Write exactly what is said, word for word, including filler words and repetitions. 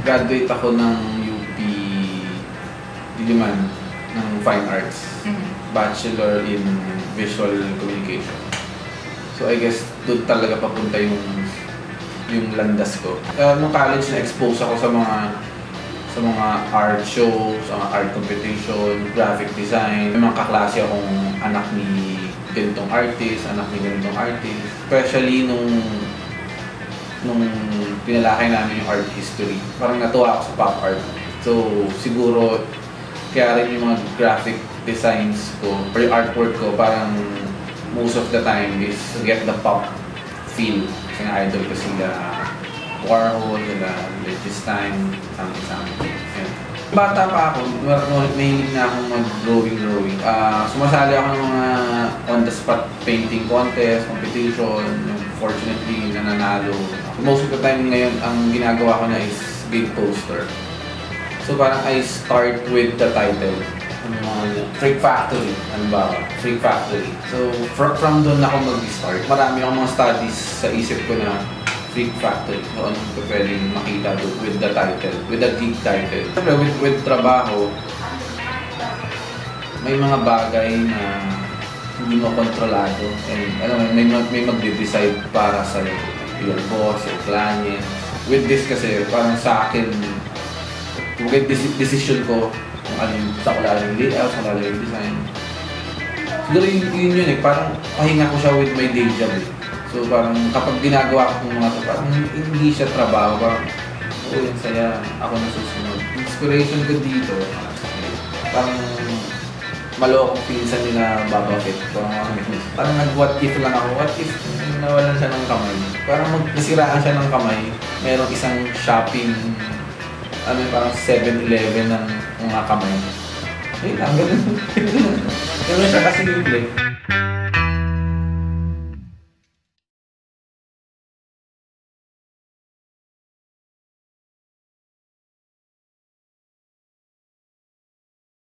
graduate ako ng U P Diliman ng Fine Arts. Mm-hmm. Bachelor in Visual Communication. So I guess doon talaga papunta yung yung landas ko. Uh, nung college na-expose ako sa mga sa mga art shows, sa mga art competition, graphic design. May mga kaklase akong anak ni ganitong artist, anak ni ganitong artist. Especially nung nung pinalaki namin yung art history. Parang natuwa ako sa pop art. So siguro kaya rin yung mga graphic designs ko or yung artwork ko parang most of the time is to get the pop feel. Kasi nga idol ko sila Warhol, sila Latest Time, something something. Yeah. Bata pa ako, mahilig na akong mag-drawing-drawing. Uh, sumasali ako ng mga on-the-spot painting contest, competition. Fortunately, nananalo. Most of the time ngayon, ang ginagawa ko na is big poster. So parang I start with the title. Ano mga Freak Factory, ano ba? Freak Factory. So from, from doon ako mag-start. Marami akong mga studies sa isip ko na Freak Factory. So ano ko pwedeng makita doon with the title, with the geek title. Siyempre with, with trabaho, may mga bagay na hindi mo kontrolado. And alam mo, may, may magde-decide para sa your boss, your client. With this kasi, parang sa akin, yung decision ko kung ano yung sa kulala yung layout, sa kulala yung design. Siguro yun, yun yun eh, parang pahinga ko siya with my day job eh. So parang kapag ginagawa ko ng mga ito, parang hindi siya trabaho, parang oo, yung saya, ako na susunod. Inspiration ko dito, parang malokong pinsan nila Baba Fett. Parang, parang nag-what if lang ako, what if nawalan siya ng kamay. Parang nasiraan siya ng kamay, mayroong isang shopping, ano parang seven eleven ng mga kamay. Ayun lang, ganun. Ganun siya kasi simple.